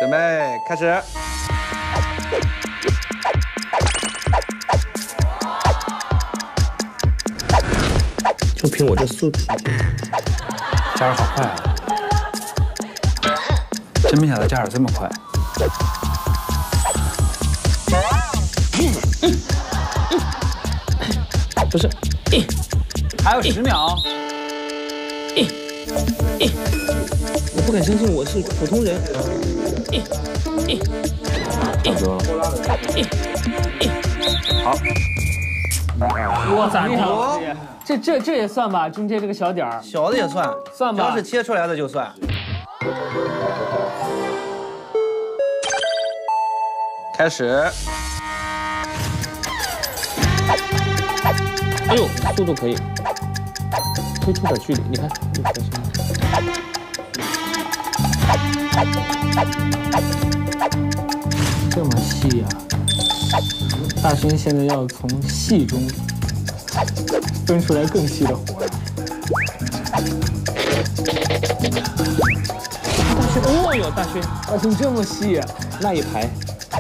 准备开始。 就凭我这速度， 加尔好快啊！真没想到加尔这么快。 不是， 还有10秒。 我不敢相信我是普通人。 差不多了。好。 哇，咋地？这也算吧，中间这个小点儿， 小的也算， 算吧。 只要是切出来的就算。开始。 哎呦，速度可以，推出点距离，你看， 这么细呀！大勋现在要从细中分出来更细的活了。大勋，哦哟，大勋这么细呀！ 那一排，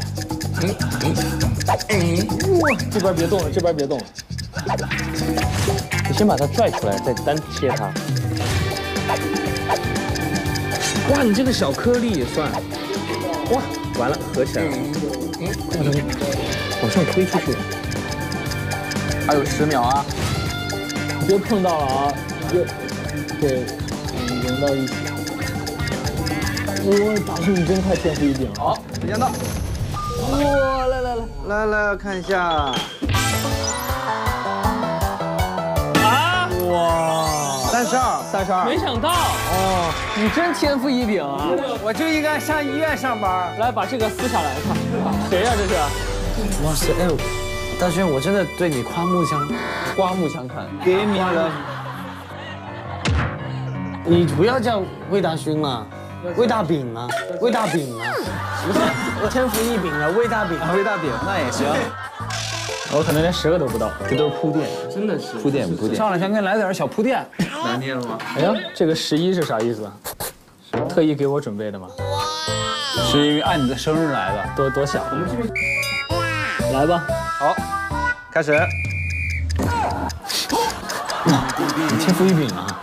哇，这边别动了，这边别动了。 你先把它拽出来，再单切它。哇，你这个小颗粒也算。哇，完了，合起来了。往上推出去。 还有10秒啊！ 别碰到了啊！别，对，融到一起。哇，大勋你真太天赋异禀了。 好，时间到。 哇， 来看一下。 啊！ 哇，32。 没想到哦，你真天赋异禀啊！ 我就应该上医院上班。 来，把这个撕下来看，谁呀？这是？ 哇塞，哎，大轩，我真的对你刮目相看。 给你了。 你不要叫魏大勋了，魏大饼啊，不是天赋异禀啊，魏大饼， 那也行。 我可能连10个都不到，这都是铺垫，真的是铺垫。上来先给你来点小铺垫。 难念了吗？ 哎呀，这个11是啥意思啊？特意给我准备的吗？ 是因为按你的生日来的。 多想。来吧， 好，开始。 你天赋异禀啊！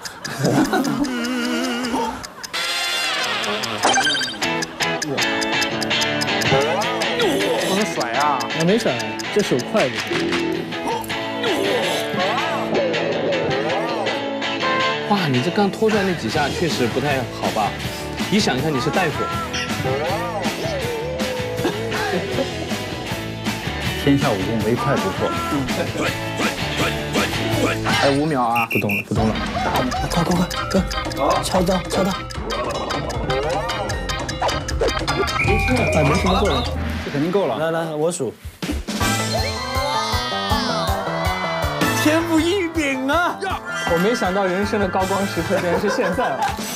不能甩啊！ 我没甩，这手快着。 哇，你这刚拖出来那几下确实不太好吧？你想一下，你是大夫。 天下武功唯快不破。 还有5秒啊！ 不动了。 快，哥，敲到。 哎，没什么作用， 这肯定够了。 来，我数。 天赋异禀啊！ 我没想到人生的高光时刻竟然是现在了。